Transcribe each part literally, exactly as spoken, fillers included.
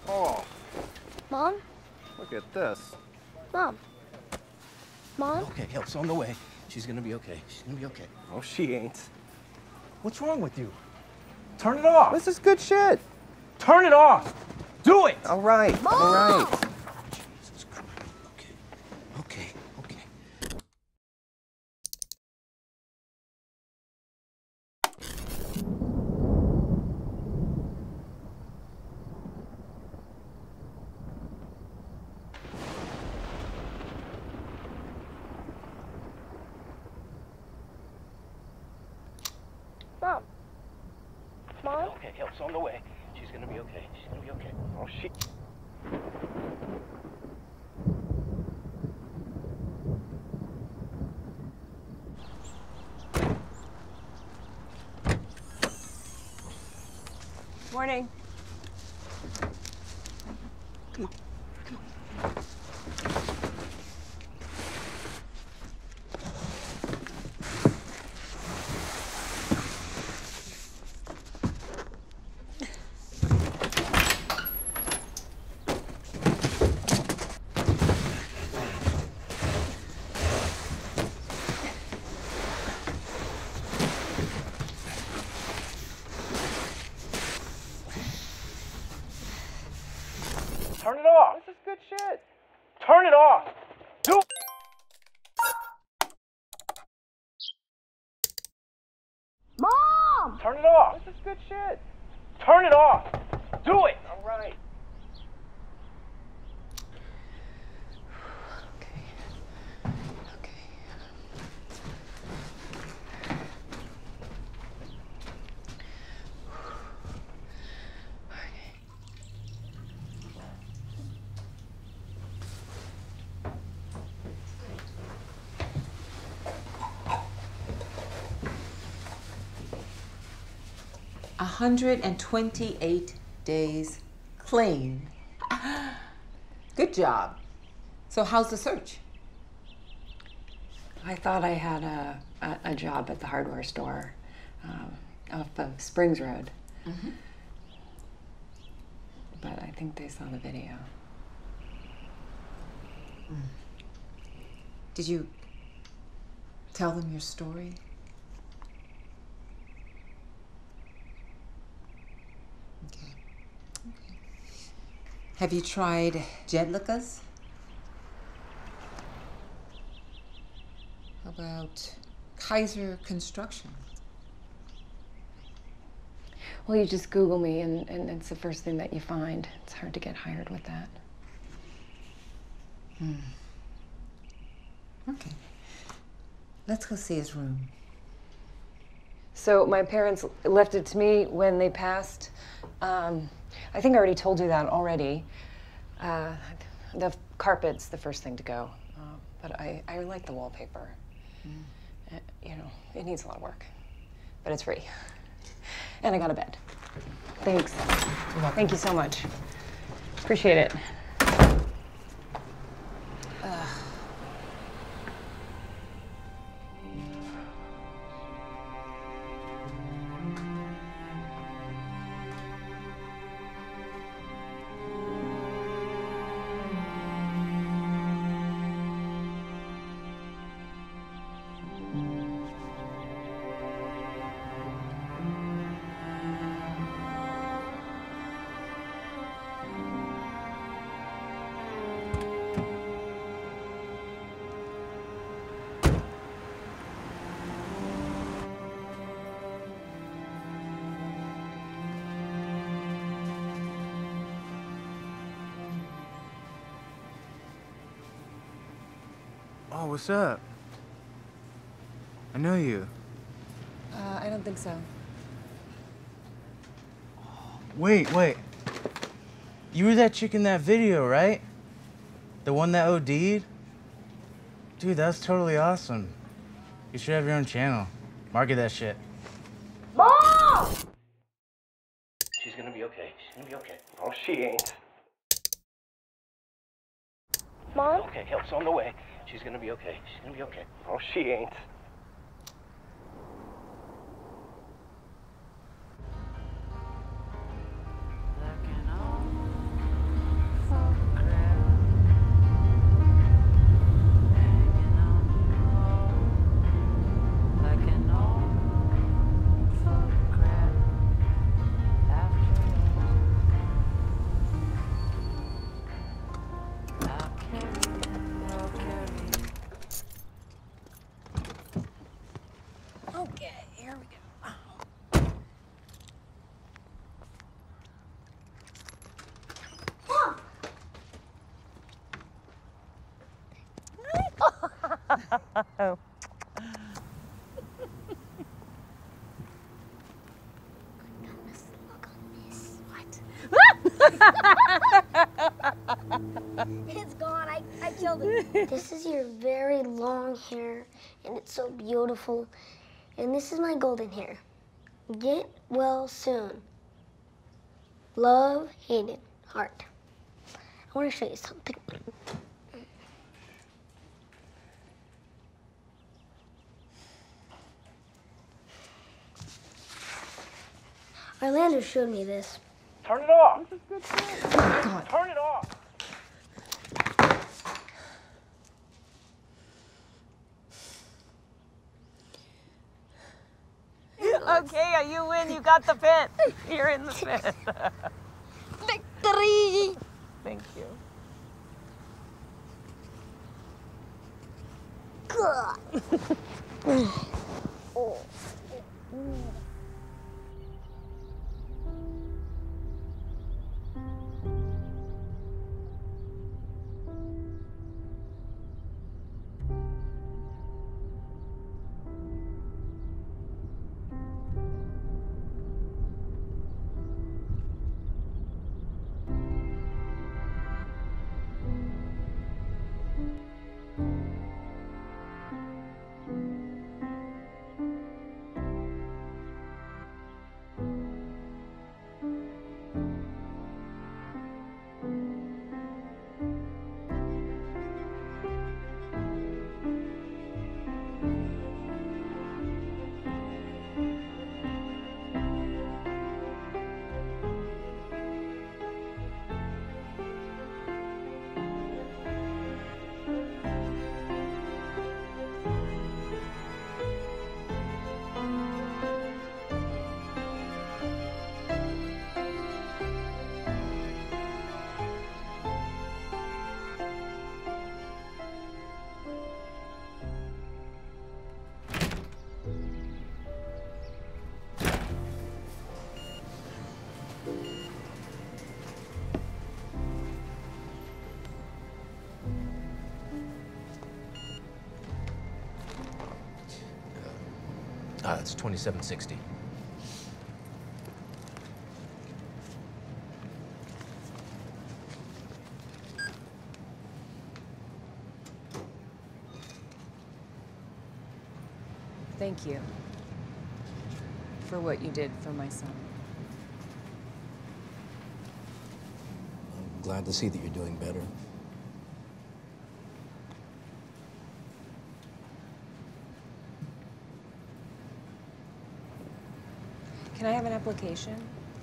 Oh. Mom? Look at this. Mom? Mom? Okay, help's on the way. She's gonna be okay. She's gonna be okay. Oh, she ain't. What's wrong with you? Turn it off. This is good shit. Turn it off. Do it. All right. Mom! All right. Jesus Christ. Okay. Okay. Okay. Mom? Mom? Okay, help's on the way. She's gonna be okay. She's gonna be okay. Oh, she. Morning. Come on. Come on. Turn it off. This is good shit. Turn it off. Do. Mom! Turn it off. This is good shit. Turn it off. Do it. All right. Okay. Okay. one hundred twenty-eight days clean. Good job. So how's the search? I thought I had a, a, a job at the hardware store um, off of Springs Road. Mm-hmm. But I think they saw the video. Mm. Did you tell them your story? Okay. Okay. Have you tried Jedlicka's? How about Kaiser Construction? Well, you just Google me and, and it's the first thing that you find. It's hard to get hired with that. Hmm. Okay. Let's go see his room. So my parents left it to me when they passed. Um, I think I already told you that already. Uh, the carpet's the first thing to go, uh, but I, I like the wallpaper. Mm. Uh, you know, it needs a lot of work, but it's free. And I got a bed. Thanks. Thank you so much. Appreciate it. Uh. Oh, what's up? I know you. Uh, I don't think so. Wait, wait. You were that chick in that video, right? The one that O D'd? Dude, that's totally awesome. You should have your own channel. Market that shit. Mom! She's gonna be okay. She's gonna be okay. Oh, she ain't. Mom? Okay, help's on the way. She's gonna be okay. She's gonna be okay. Oh, she ain't. It's gone. I, I killed it. This is your very long hair, and it's so beautiful. And this is my golden hair. Get well soon. Love, Hayden, heart. I want to show you something. Orlando showed me this. Turn it off. God. Turn it off. Okay, you win. You got the pit. You're in the pit. Victory! Thank you. Oh. Ah, it's twenty-seven sixty. Thank you for what you did for my son. I'm glad to see that you're doing better. Can I have an application?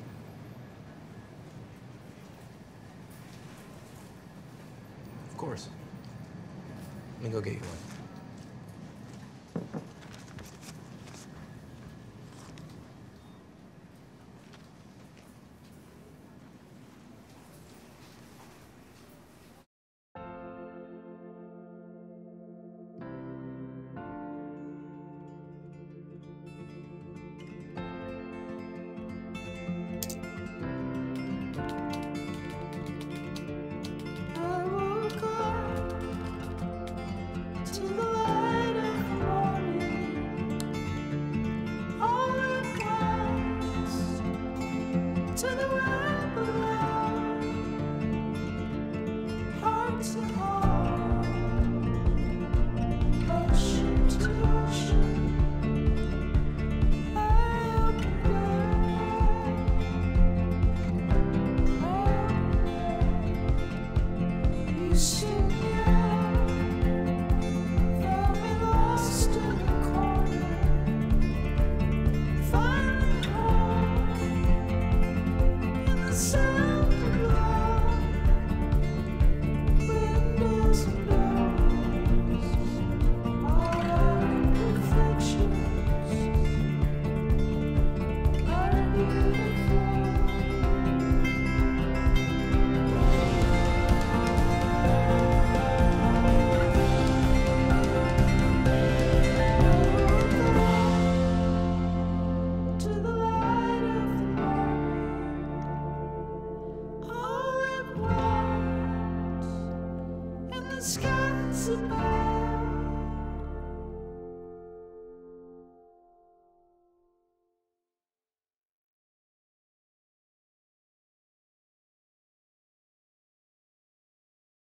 Of course. Let me go get you one. To the